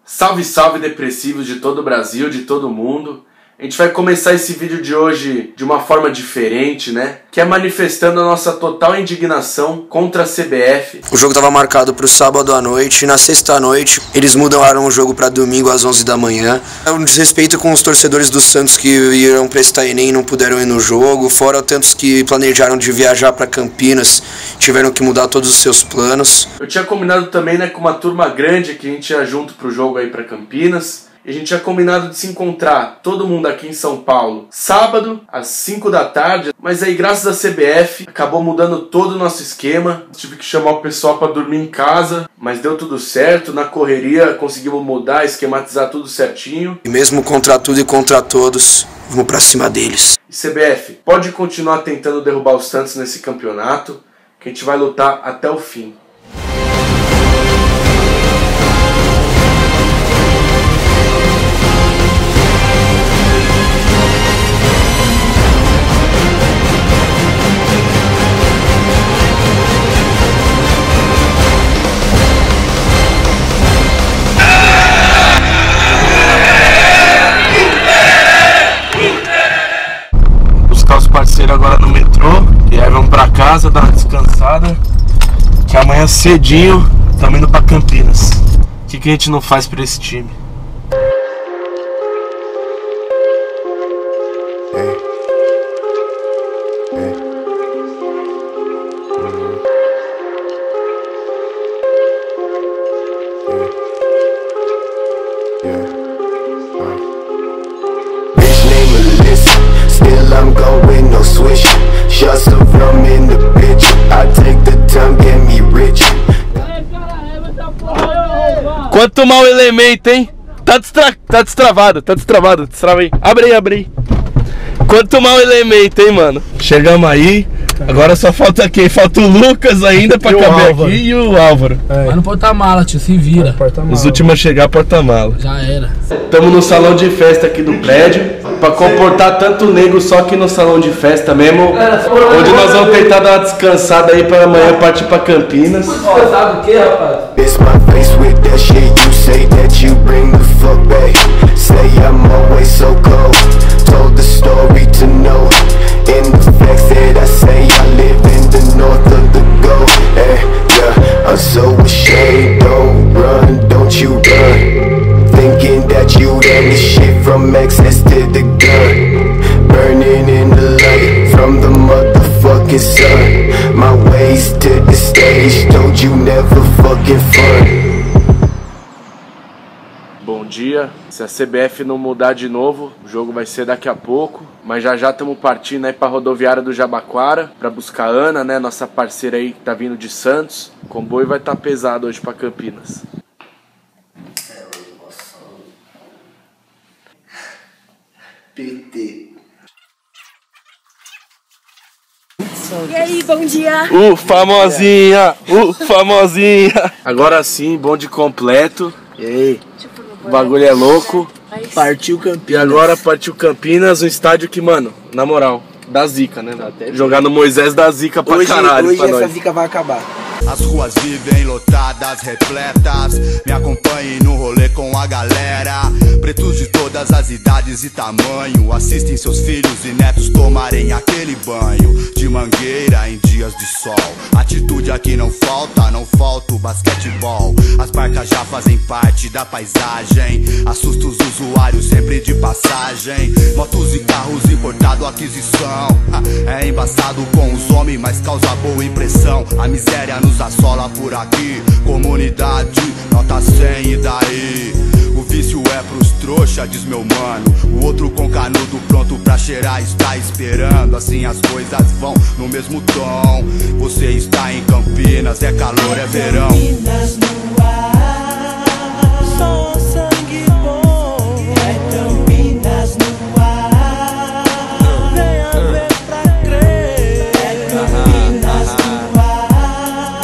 Salve, salve depressivos de todo o Brasil, de todo mundo. A gente vai começar esse vídeo de hoje de uma forma diferente, né? Que é manifestando a nossa total indignação contra a CBF. O jogo estava marcado para o sábado à noite e na sexta à noite eles mudaram o jogo para domingo às 11 da manhã. É um desrespeito com os torcedores do Santos que iam prestar Enem e não puderam ir no jogo, fora tantos que planejaram de viajar para Campinas, tiveram que mudar todos os seus planos. Eu tinha combinado também, né, com uma turma grande que a gente ia junto pro jogo aí para Campinas. E a gente tinha combinado de se encontrar, todo mundo aqui em São Paulo, sábado, às 5 da tarde. Mas aí, graças à CBF, acabou mudando todo o nosso esquema. Tive que chamar o pessoal para dormir em casa, mas deu tudo certo. Na correria, conseguimos mudar, esquematizar tudo certinho. E mesmo contra tudo e contra todos, vamos pra cima deles. E CBF, pode continuar tentando derrubar o Santos nesse campeonato, que a gente vai lutar até o fim. Agora no metrô, e aí vamos pra casa, dar uma descansada, que amanhã cedinho estamos indo pra Campinas. O que a gente não faz pra esse time? I'm going no switch. Shots of rum in the bitch. I take the time, get me rich. Quanto mau elemento, hein? Tá destravado. Destrava aí. Abre aí. Quanto mau elemento, hein, mano? Chegamos aí. Agora só falta quem? Falta o Lucas ainda pra caber aqui e o Álvaro. Mas no porta-mala, tio, se vira. Os últimos a chegar, porta-mala. Já era. Estamos no salão de festa aqui do prédio. Pra comportar tanto nego só aqui no salão de festa mesmo. Onde nós vamos tentar dar uma descansada aí pra amanhã partir pra Campinas. Sabe o que, rapaz? It's my face with that shit. You say that you bring the fuck back. Say I'm always so cold. Told the story to know. In the facts that I say I live in the north of the gold. Yeah, I'm so ashamed. Don't run, don't you run. Thinking that you done this shit from excess to the gun. Burning in the light from the motherfucking sun. My ways to the stage, told you never fucking fun. Bom dia. Se a CBF não mudar de novo, o jogo vai ser daqui a pouco. Mas já estamos partindo aí pra rodoviária do Jabaquara pra buscar a Ana, né? Nossa parceira aí que tá vindo de Santos. O comboio vai estar pesado hoje pra Campinas. PT. E aí, bom dia! Famosinha! Agora sim, bonde completo. E aí? O bagulho é louco. Partiu Campinas. E agora partiu Campinas, um estádio que, mano, na moral, dá zica, né? Jogar no Moisés dá zica pra caralho. Hoje essa zica vai acabar. As ruas vivem lotadas, repletas. Me acompanhem no rolê com a galera. Pretos de todas as idades e tamanho assistem seus filhos e netos tomarem aquele banho de mangueira em dias de sol. Atitude aqui não falta o basquetebol. As barcas já fazem parte da paisagem. Assusta os usuários sempre de passagem. Motos e carros importado aquisição. É embaçado com os homens, mas causa boa impressão. A miséria nos assola por aqui. Comunidade, nota 100 e daí? O vício é pros trouxa, diz meu mano. O outro com canudo pronto pra cheirar está esperando. Assim as coisas vão no mesmo tom. Você está em Campinas, é calor, é verão. Campinas no ar, só sangue bom. É Campinas no ar, venha ver pra crer. É Campinas no ar,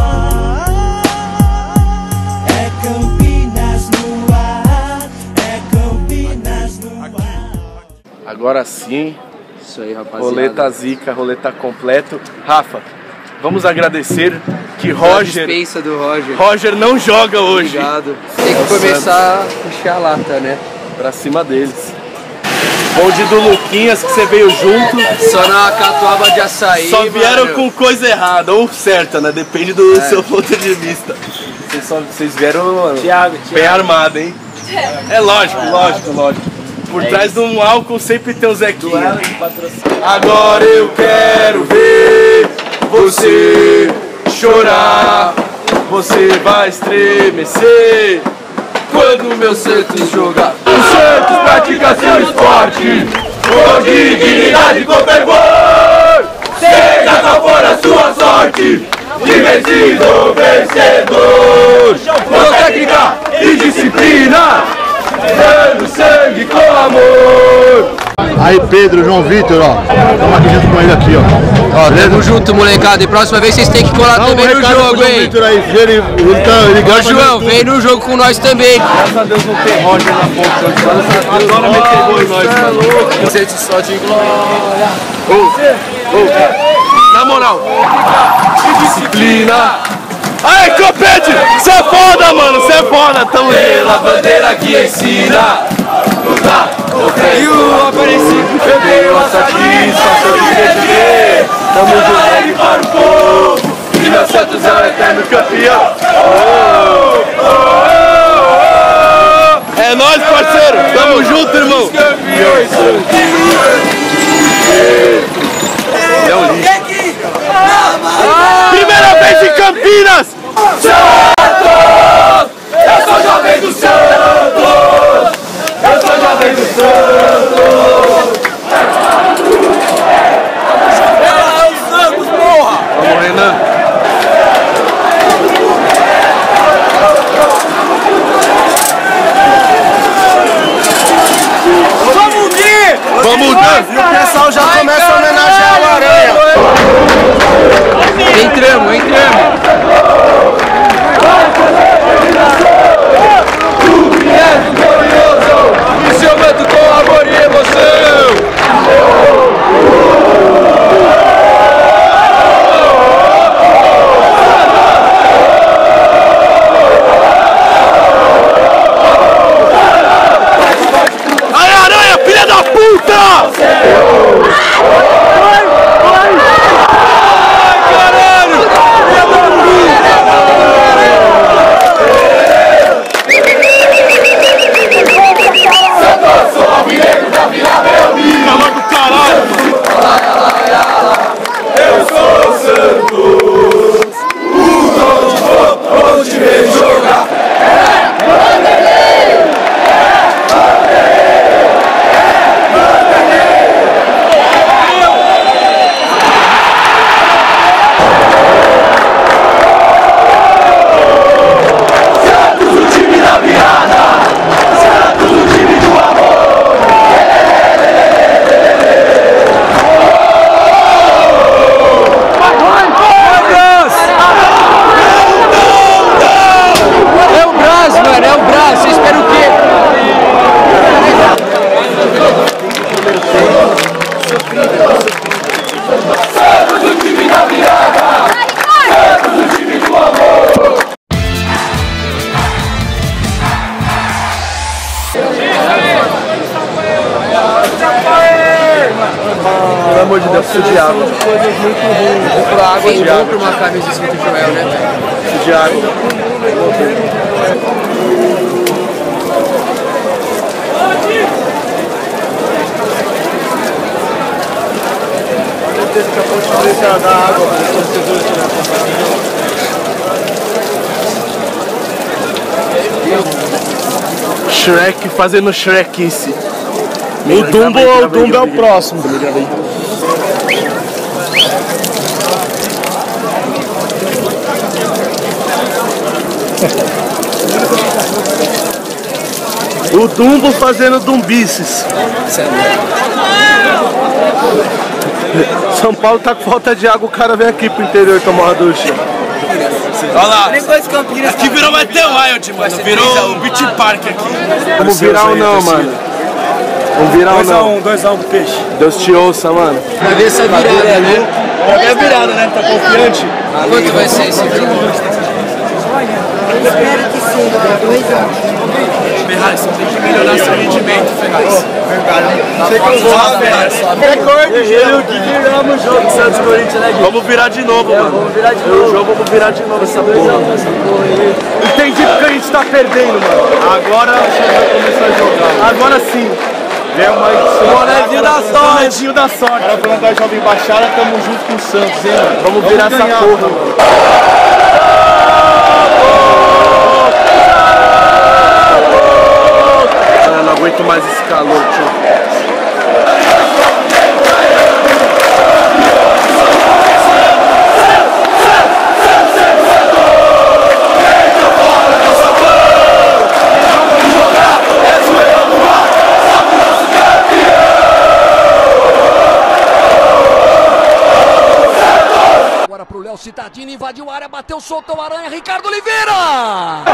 é Campinas no ar, é Campinas no ar. Agora sim, Isso aí, rapaziada. roleta zica, roleta completo. Rafa, Vamos agradecer que Roger... dispensa do Roger. Roger não joga hoje. Obrigado. Tem que começar a encher a lata, né? Pra cima deles. Bonde do Luquinhas, que você veio junto. Só na catuaba de açaí, Só vieram mano. com coisa errada, ou certa, né? Depende do seu ponto de vista. Vocês vieram, mano, bem armado, hein? É lógico. Por trás de um álcool sempre tem o Zequinha. Agora eu quero ver você chorar. Você vai estremecer quando meu Santos jogar. O Santos pratica seu esporte com dignidade e com fervor. Seja qual for a sua sorte, de vencido ou vencedor. Com técnica e disciplina, dando sangue com amor. Aí Pedro, João Vitor, ó, estamos aqui junto com ele aqui, ó. Tamo junto, molecada. E próxima vez vocês têm que colar também no jogo, hein? Vitor aí, ele Ô, João, vem no jogo com nós também. Graças a Deus não tem Roger na ponta. Adora meter gol em nós, mano. Sente só de glória. Na moral, disciplina. Aí, Copete, você é foda, mano, você é foda. Tamo pela bandeira que ensina. E o Aparecido perdeu a satisfação de defender. Tamo junto para o povo. E meu Santos é o eterno campeão. É nóis, parceiro. Tamo junto, irmão. É um lixo. Primeira vez em Campinas! Santos! Eu sou jovem do Santos! Eu sou jovem do Santos! É o Santos, porra! Vamos, Renan! Vamos dar! E o pessoal já começa a homenagear o Aranha. Entramos. E seu manto com amor e emoção! Ai, Aranha, filha da puta! Pelo amor de Deus, preciso de água. Coisas muito ruins. Comprar água e compra uma camisa escrito Joel, né, velho? Preciso de água. Shrek fazendo Shrekice. O Dumbo é o próximo. O Dumbo fazendo Dumbices. São Paulo tá com falta de água, o cara vem aqui pro interior tomar uma ducha. Olha lá, aqui virou mais The Wild, mano. Virou o Beach Park aqui. Vamos virar ou não, mano? Vamos virar ou não? 2x1 pro Peixe. Deus te ouça, mano. Pra ver essa virada, né? Pra ver a virada, né? Tá confiante? Quanto vai ser esse jogo? Eu espero que seja 2x1. Ferraz, você tem que melhorar seu rendimento, Ferraz. Você que não sabe, recorde, Gil, que viramos o jogo Santos Corinthians, né, Gui? Vamos virar de novo, mano. Vamos virar de novo. O jogo, vamos virar de novo essa porra. Entendi porque a gente tá perdendo, mano. Agora a gente vai começar a jogar. Agora sim. O bonezinho da sorte. O bonezinho da sorte. Cara, falando da Jovem Baixada, tamo junto com o Santos, hein, mano? Vamos virar essa porra, mano. Eu não aguento mais esse calor, tio. Agora pro Léo Cittadini, invadiu a área, bateu, soltou a aranha, Ricardo Oliveira!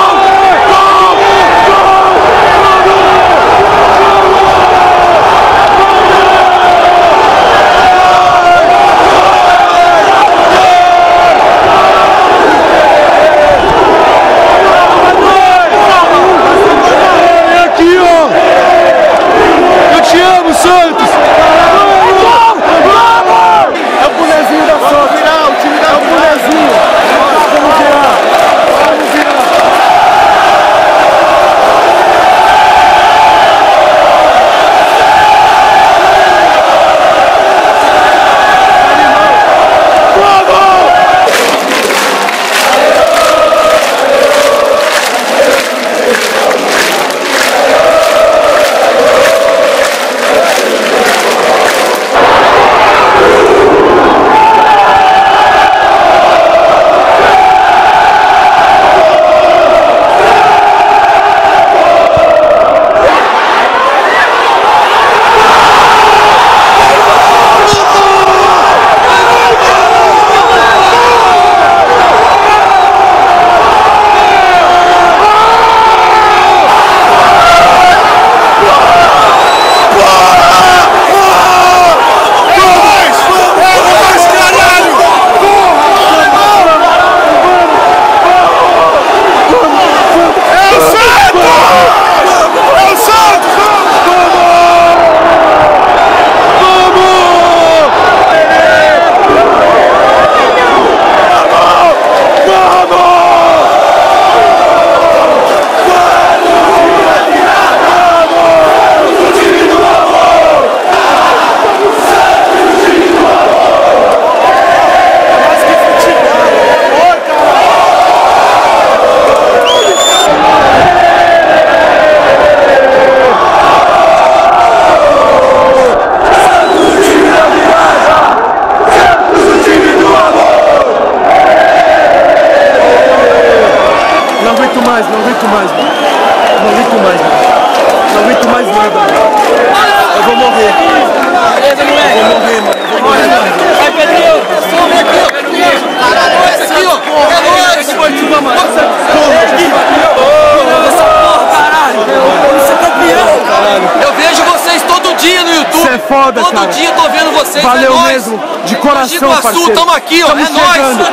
Foda, todo cara. dia tô vendo vocês. Valeu é mesmo, de coração, Iguaçu, parceiro. tamo aqui, ó, tamo é chegando. nóis.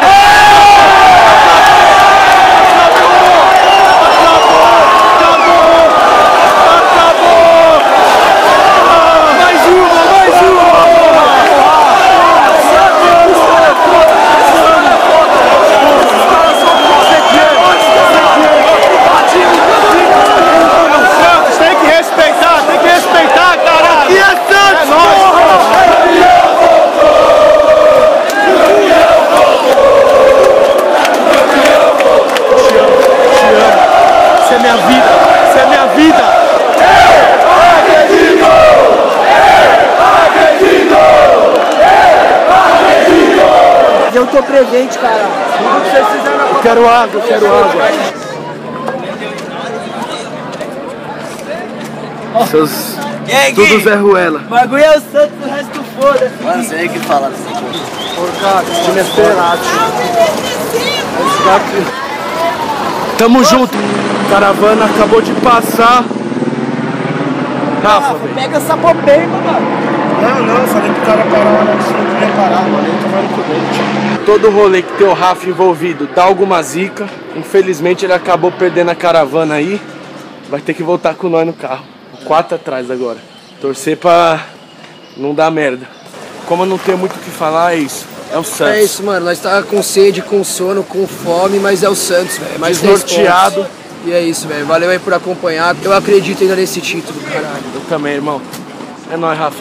Eu tô presente, cara. Eu quero água, eu quero água. Seus... E aí, tudo Zé Ruela. O bagulho é o Santos, o resto foda-se. Mano, você aí que fala dessa coisa. Porra, esse time é esperado. Tamo junto. Caravana acabou de passar. Rafa, velho. Pega essa popemba, mano. Não, eu falei pro cara parar, né? Você não podia parar, mano. Ele tava no prudente. Todo rolê que tem o Rafa envolvido dá alguma zica. Infelizmente ele acabou perdendo a caravana aí. Vai ter que voltar com nós no carro. 4 atrás agora. Torcer pra não dar merda. Como eu não tenho muito o que falar, é isso. É o Santos. É isso, mano. Nós tá com sede, com sono, com fome, mas é o Santos, velho. Mais desnorteado. E é isso, velho. Valeu aí por acompanhar. Eu acredito ainda nesse título, caralho. Eu também, irmão. É nóis, Rafa.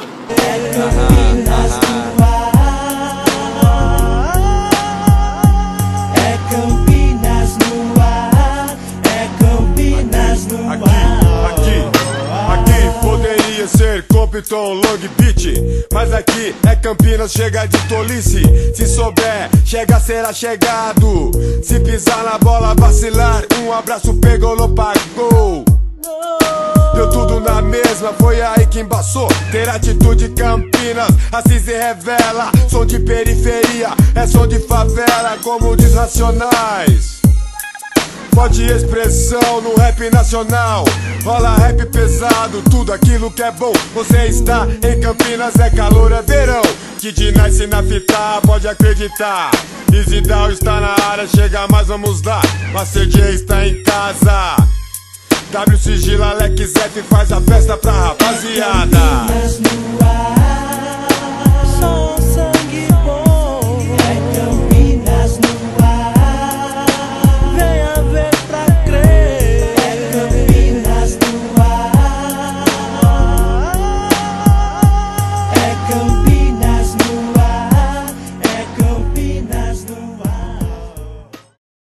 É Campinas no ar, é Campinas no ar. Aqui poderia ser Compton, Long Beach, mas aqui é Campinas, chega de tolice. Se souber, chega, será chegado. Se pisar na bola, vacilar, um abraço pegou, não pagou. Deu tudo na mesma, foi aí que embaçou. Ter atitude Campinas, assim se revela. Som de periferia, é som de favela, como diz Racionais. Forte expressão no rap nacional. Rola rap pesado, tudo aquilo que é bom. Você está em Campinas, é calor, é verão. Kid Nice na fita, pode acreditar. Easy Down está na área, chega mais, vamos lá. Master J está em casa. W Sigila, Alex F faz a festa pra rapaziada. Campinas no ar.